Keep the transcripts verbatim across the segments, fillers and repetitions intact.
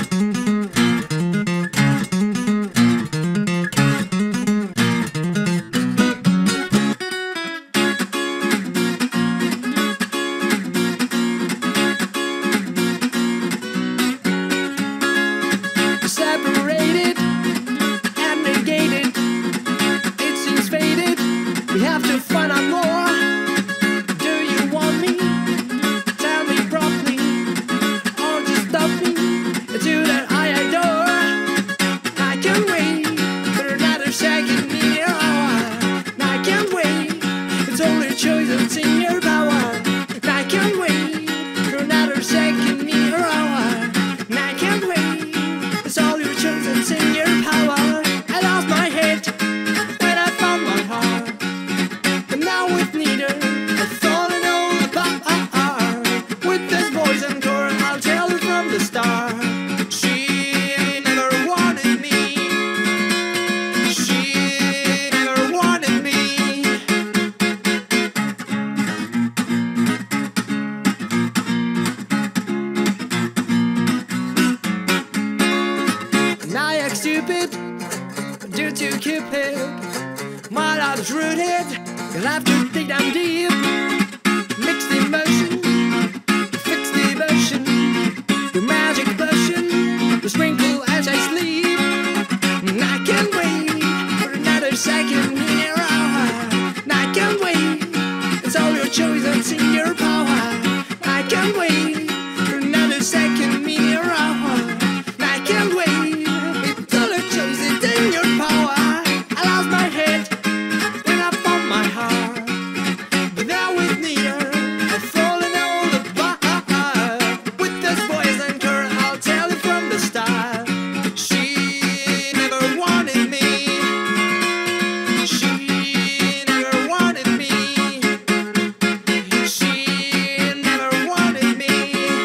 Separated and negated, it seems faded. We have to find out more. Do you want me? Tell me properly, or just stop me. It's you that I adore. I can't wait for another second in your hour. I can't wait. It's only a choice that's in your power. I can't wait for another second in your hour. I can't wait. It's all your choice that's in your power. I lost my head when I found my heart, but now with neither I thought I know apart. With this voice and chord, I'll tell you from the start. She never wanted me. She never wanted me. And I act stupid due to cupid. My love's rooted, you'll have to dig down deep. Mix the emotion, fix the devotion, your magic potion, the sprinkle as I sleep. And I can't wait for another second in your hour. And I can't wait, it's all your choice that's in your power. I can't wait for another second in your hour. And I can't wait, it's all your choice that's in your power. I lost my head when I found my heart, but now with neither I've fallen all apart. With this voice and chord, I'll tell you from the start. She never wanted me. She never wanted me. She never wanted me.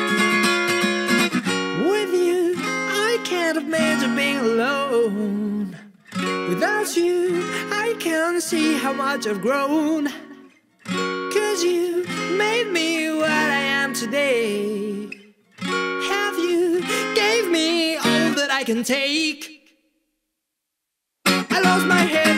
With you, I can't imagine being alone. Without you, I can't see how much I've grown. Cause you made me what I am today. Have you gave me all that I can take. I lost my head